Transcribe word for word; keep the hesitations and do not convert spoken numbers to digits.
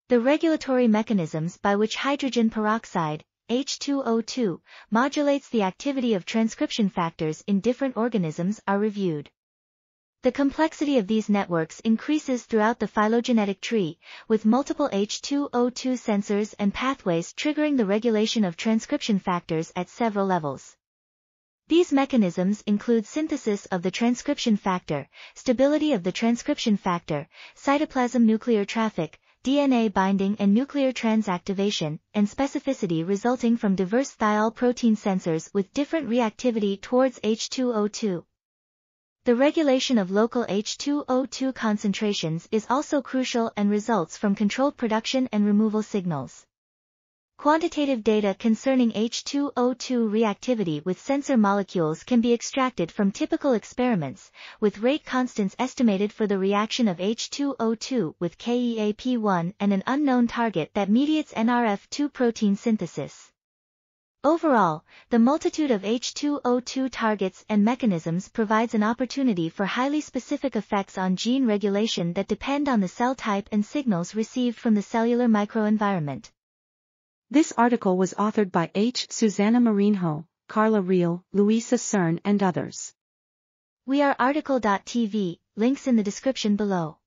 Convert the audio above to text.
The regulatory mechanisms by which hydrogen peroxide, H two O two, modulates the activity of transcription factors in different organisms are reviewed. The complexity of these networks increases throughout the phylogenetic tree, with multiple H two O two sensors and pathways triggering the regulation of transcription factors at several levels. These mechanisms include synthesis of the transcription factor, stability of the transcription factor, cytoplasm nuclear traffic, D N A binding and nuclear transactivation, and specificity resulting from diverse thiol protein sensors with different reactivity towards H two O two. The regulation of local H two O two concentrations is also crucial and results from controlled production and removal signals. Quantitative data concerning H two O two reactivity with sensor molecules can be extracted from typical experiments, with rate constants estimated for the reaction of H two O two with K E A P one and an unknown target that mediates N R F two protein synthesis. Overall, the multitude of H two O two targets and mechanisms provides an opportunity for highly specific effects on gene regulation that depend on the cell type and signals received from the cellular microenvironment. This article was authored by H. Susana Marinho, Carla, Luísa, Cyrne and others. We are article dot T V, links in the description below.